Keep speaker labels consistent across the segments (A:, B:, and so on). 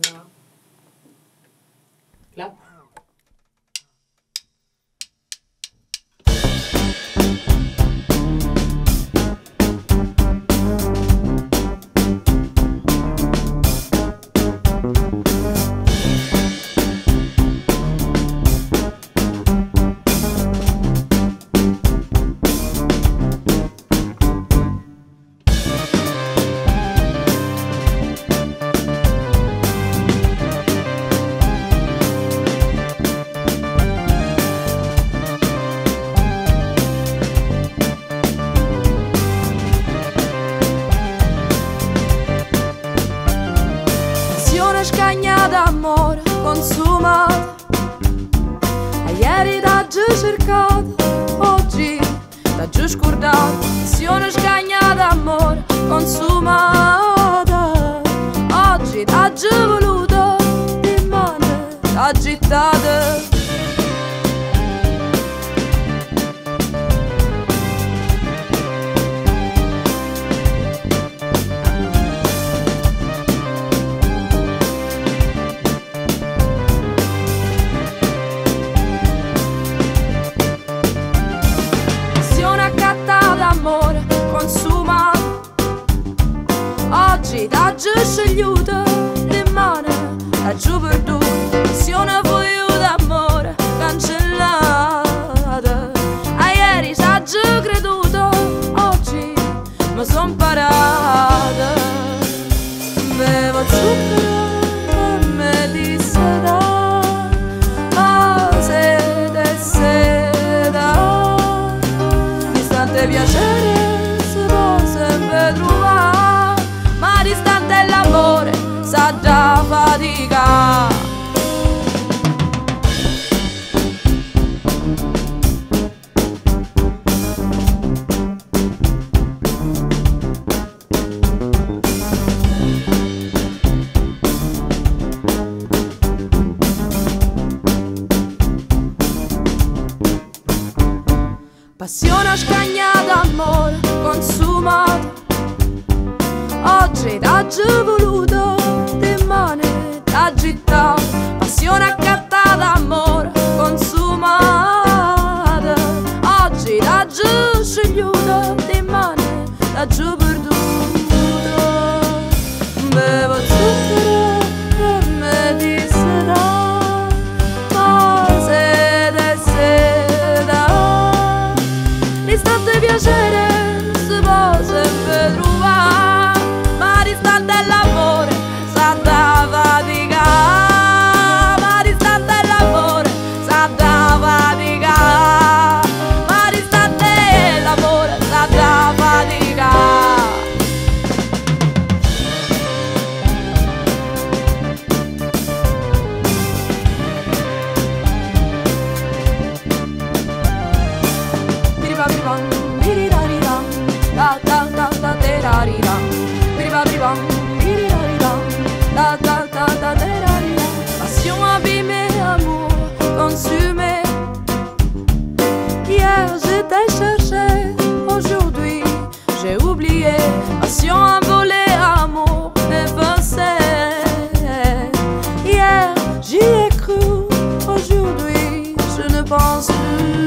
A: Clap.
B: Scagna d'amore consumata, ieri da giù cercata, oggi da giù scordata. Passione scagna d'amore consumata, oggi da giù voluta, di mano da gittata. D'amore consumato, oggi da giù scegliuta, le mani da giù perduta. Passione io d'amore cancellata, a ieri da giù creduto, oggi mi son parata. Bevo zucchero e mi disse da sede e seda. Distante piacere si può sempre trovare, ma distante l'amore sa da fatica. Passione scagna d'amore consumata, oggi da giù voluto, di mani da gittata. Passione accattata d'amore consumata, oggi da giù scegliuta, di mani da giù perduta. Bevo zucchero e mi disse da sede e seda. Distante piacere si può sempre trovare, ma distante l'amore sa da fatica. Ma distante l'amore sa da fatica. Ma distante l'amore sa da fatica. Passion abîmée, amour consumé. Hier j'étais cherché, aujourd'hui j'ai oublié. Passion envolée, amour effacé. Hier j'y ai cru, aujourd'hui je ne pense plus.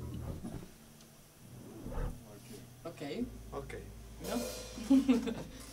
A: Ok.
C: Ok.
A: No?